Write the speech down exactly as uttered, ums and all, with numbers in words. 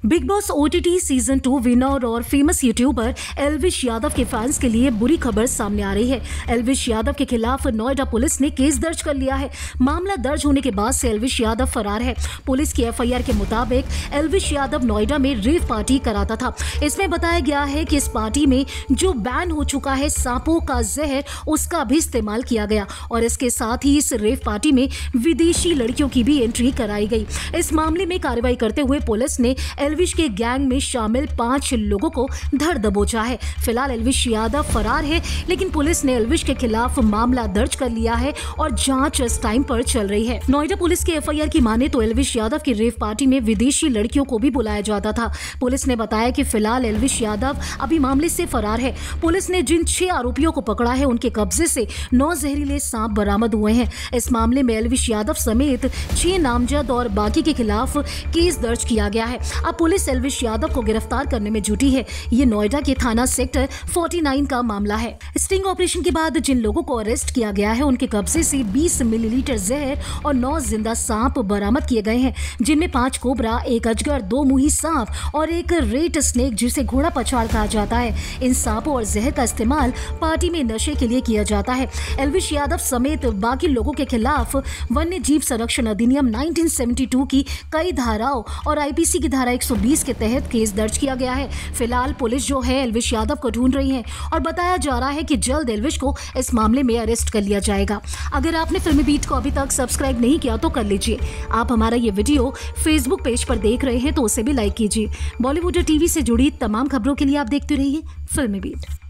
Big Boss OTT season two winner और famous YouTuber Elvish Yadav के fans के लिए बुरी खबर सामने आ रही है। एल्विश यादव के खिलाफ नोएडा पुलिस ने केस दर्ज कर लिया है। मामला दर्ज होने के बाद से एल्विश यादव फरार है। पुलिस की एफआईआर के मुताबिक एल्विश यादव नोएडा में रेव पार्टी कराता था। इसमें बताया गया है कि इस पार्टी में जो बैन हो चुका है सांपों का जहर, उसका भी इस्तेमाल किया गया और इसके साथ ही इस रेव पार्टी में विदेशी लड़कियों की भी एंट्री कराई गई। इस मामले में कार्रवाई करते हुए पुलिस ने एल्विश के गैंग में शामिल पांच लोगों को धर दबोचा है। फिलहाल एल्विश यादव फरार है, लेकिन पुलिस ने एल्विश के खिलाफ मामला दर्ज कर लिया है और जांच इस टाइम पर चल रही है। नोएडा पुलिस की एफआईआर की माने तो एल्विश यादव की रेव पार्टी में विदेशी लड़कियों को भी बुलाया जाता था। पुलिस ने बताया कि फिलहाल एल्विश यादव अभी मामले से फरार है। पुलिस ने जिन छह आरोपियों को पकड़ा है, उनके कब्जे से नौ जहरीले सांप बरामद हुए हैं। इस मामले में एल्विश यादव समेत छह नामजद और बाकी के खिलाफ केस दर्ज किया गया है। अब पुलिस एल्विश यादव को गिरफ्तार करने में जुटी है। ये नोएडा के थाना सेक्टर उनचास का मामला है। स्टिंग ऑपरेशन के बाद जिन लोगों को अरेस्ट किया गया है, उनके कब्जे से बीस मिलीलीटर जहर और नौ जिंदा सांप बरामद किए गए हैं, जिनमें पांच कोबरा, एक अजगर, दो मुही सांप और एक रेट स्नेक जिसे घोड़ा पछाड़ कहा जाता है। इन सांपों और जहर का इस्तेमाल पार्टी में नशे के लिए किया जाता है। एल्विश यादव समेत बाकी लोगों के खिलाफ वन्य जीव संरक्षण अधिनियम उन्नीस सौ बहत्तर की कई धाराओं और आईपीसी की धारा एक सौ बीस के तहत केस दर्ज किया गया है। फिलहाल पुलिस जो है एल्विश यादव को ढूंढ रही है और बताया जा रहा है कि जल्द एल्विश को इस मामले में अरेस्ट कर लिया जाएगा। अगर आपने फिल्मी बीट को अभी तक सब्सक्राइब नहीं किया तो कर लीजिए। आप हमारा ये वीडियो फेसबुक पेज पर देख रहे हैं तो उसे भी लाइक कीजिए। बॉलीवुड और टीवी से जुड़ी तमाम खबरों के लिए आप देखते रहिए फिल्मी बीट।